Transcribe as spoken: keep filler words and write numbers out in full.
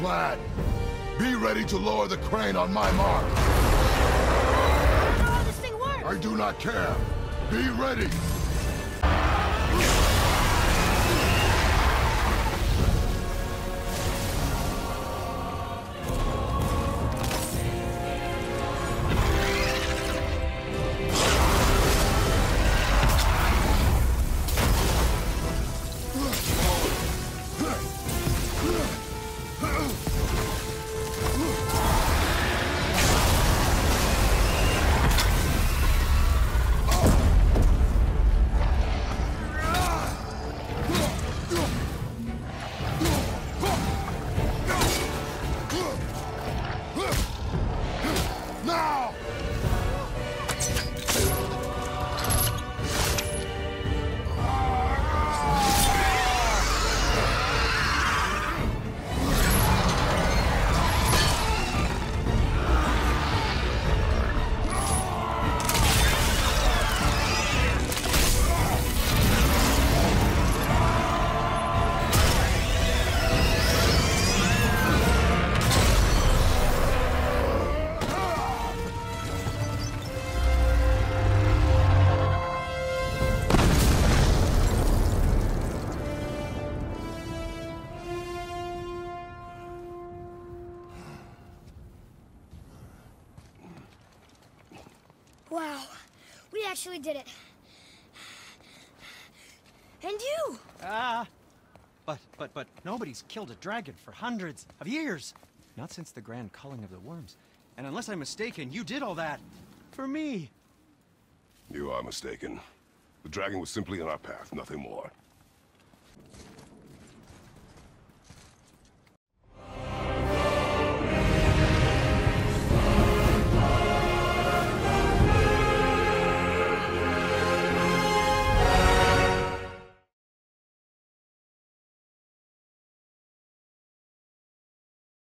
clad. Be ready to lower the crane on my mark. I don't know how this thing works! I do not care. Be ready! Wow, we actually did it. And you! Ah, but, but, but nobody's killed a dragon for hundreds of years. Not since the grand culling of the worms. And unless I'm mistaken, you did all that for me. You are mistaken. The dragon was simply in our path, nothing more.